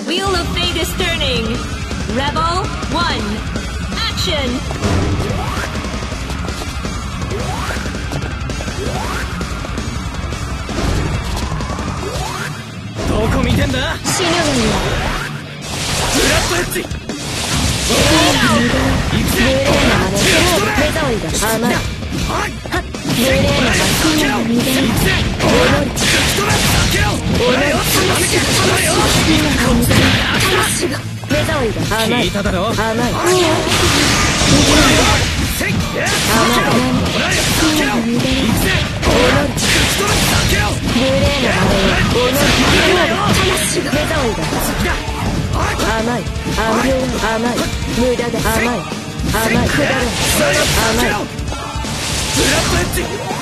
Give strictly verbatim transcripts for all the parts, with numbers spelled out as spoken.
wheel of fate is turning. Rebel one. Action! どこ見てんだ。 死ぬのよ。 ブラッドエッジ。 無礼なまね目障りが甘い。無礼なまね未練。おのりち。おのりち。魂が目障りが甘い。 聞いただろ。 甘い。甘い。甘い。未練。おのりち。無礼なまねおのりち。魂が目障りが甘い。甘い。甘い。無駄で甘い。甘い。くだらん。甘い。 ブラッドエッジ。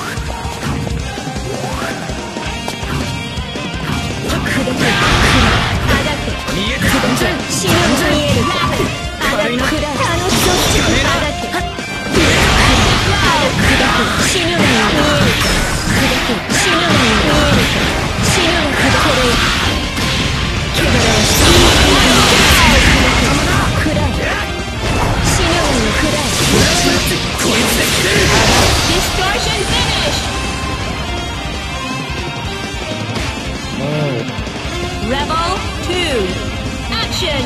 見えてる。 死ぬの見える。あだくらい。楽しそう。あだけ。死ぬの見える。死ぬの見える。死ぬのくだけで。くだらん。くらい。死ぬのくらい。 こいつで切れる。 Distortion finish. Rebel two. Action.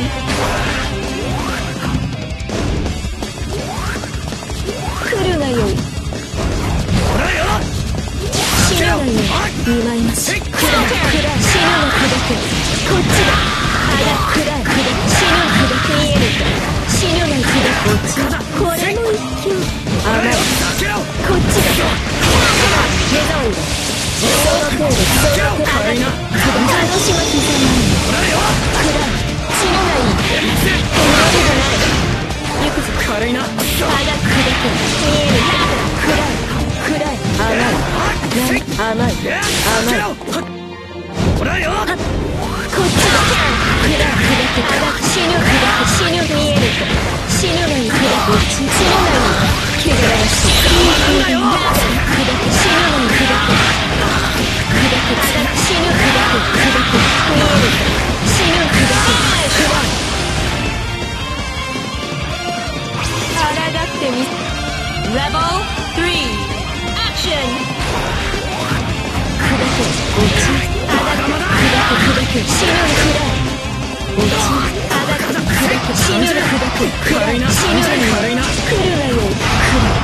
来るがよい。 ほらよ。 死ぬがよい。見舞います。くらい。くらい。死ぬのくだけ。こっちだ。あら、くらい。くらい。死ぬのくだけ見えるか。死ぬのくだけ。これも一球。甘い。こっちだ。目障りだ。その程度、その程度。楽しまきざまに。くらい。死ぬがいい。止めるがない。行くぞ。 軽いな。 あだくだけ。見えるか。くらい。くらい。甘い。甘い。甘い。 ほらよ。 こっちだ。くらい。くだけ。あだく。死ぬくだけ。死ぬ見えるか。死ぬのにくだけ。死ぬのに。くだらしい。くだけ。死ぬのにくだけ。くだけ。死ぬくだけ。くだけ。見えるか。死ぬくだけ。くらい。抗ってみ。Rebel three. Action. くだけ。落ち。あだく。くだけ。くだけ。死ぬくらい。落ち。あだく。くだけ。死ぬくだけ。くらい。死ぬに。来るがよい。くらい。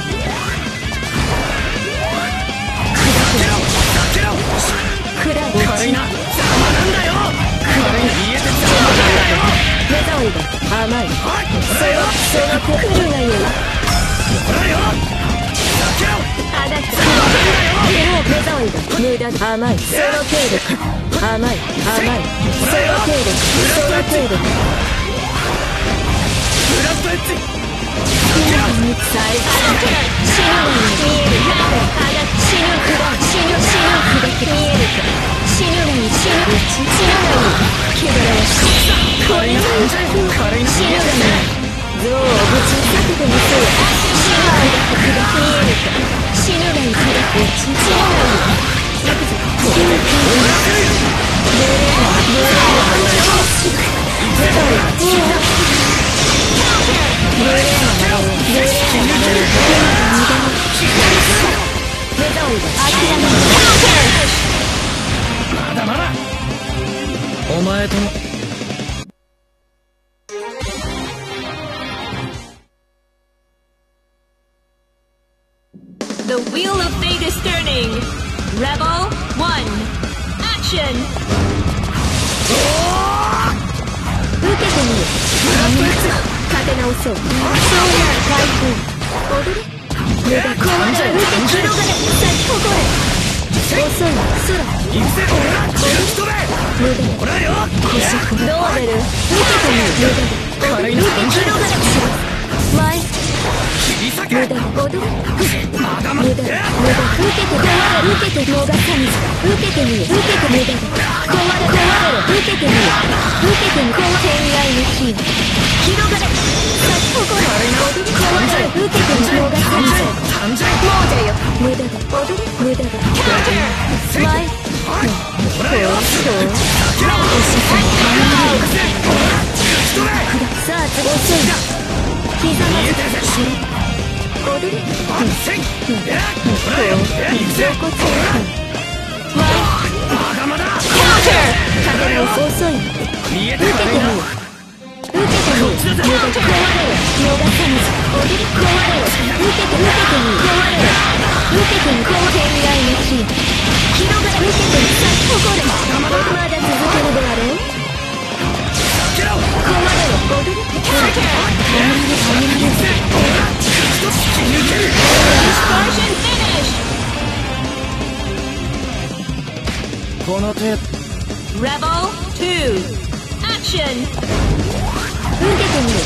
くらい。 軽いな。邪魔なんだよ。軽い。見えて邪魔なんだよ。 目障りだ。甘い。その、その手。来るがよい。 ほらよ。 あだく。目障りだ。無駄だ。甘い。その程度か。甘い。甘い。その程度か。その程度か。 ブラッドエッジ。 最後。死ぬのに見える。あだく。死ぬくらい。死ぬ、死ぬくだけ見えるか。死ぬのに死ぬ。死ぬのに。けどらわしい。これは死ぬのに。像をぶち裂けてみせよ。死ぬくだけくだけ見えるか。死ぬのにくだけ。死ぬのに。よくぞ。死ぬくだけ。無礼な、無礼な。死ぬ。無駄を。無礼なまねを。無礼なまねを。目障りだ。諦めない。 まだまだ。お前とも。 The wheel of fate is turning. Rebel one. Action. 受けてみる。立て直そう。そうなら開封。踊れ。無駄。壊れ。受け。広がれ。咲き誇れ。遅い。空。 行くぜ。 無駄。 ほらよ。 どう出る。受けてみる。無駄。 軽いな。 受け。広がれ。前。 切り裂け。 無駄。踊れ。 まだまだ。 無駄。無駄。受けて。壊れ。受けて。逃さぬ。受けてみる。受けて無駄。壊れ。壊れろ。受けてみる。受けてみる。天外の火。広がれ。咲き誇れ。壊れ。受けてみる。逃さぬ。もうじゃよ。無駄だ。踊れ。無駄だ。前。 ほらよ。 そう。そう。 遅いひざまずき踊れ万戦ほらよ行くぜ露骨わまだまだ壁が遅い見えて受けてみよう受けてみよう無駄壊れろ逃さぬぞ踊り壊れろ受けて受けてみよう壊れろ受けてみこう天外の火広がれ受けてみ咲き誇れまだ続けるであろう壊れろ踊り止められ止められる突き抜ける Distortion finish この手 Rebel ツー Action 受けてみる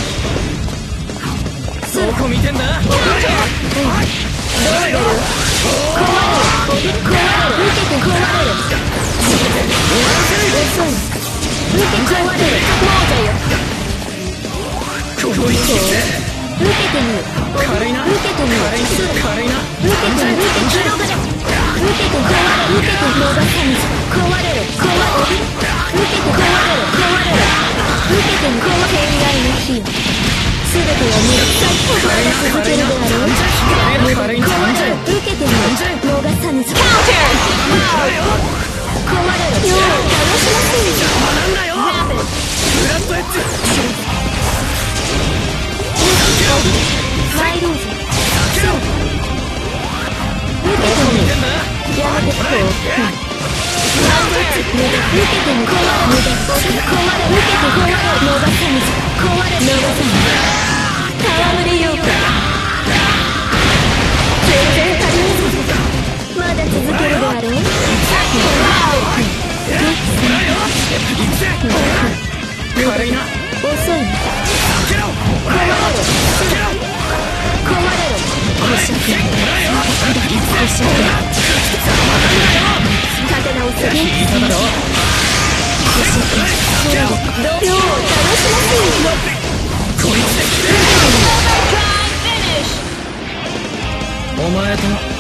どこ見てんだどう出る壊れろ壊れろ受けて壊れろ遅い受け壊れろ亡者よここに来て受けてみる軽いな受けてみる軽い軽いな受けてみる受けて広がれ受けて壊れ受けて逃さぬぞ壊れろ壊れろ受けて壊れろ壊れろ受けてみこう天外の火すべては見る先ほどまだ続けるであろう軽いな壊れろ受けてみる逃さぬぞ壊れろよう楽しませるぞなんだよブラッドエッジマイローズそう受けてみるやめてこう受けてみ壊れ無駄壊れ受けて壊れ逃さぬぞ壊れ逃さぬ戯れようか全然足りぬぞまだ続けるであろう軽いな遅いな壊れろ壊れろ捕食捕食立て直す聞いただろ捕食そうよう楽しませるぞこいつでお前と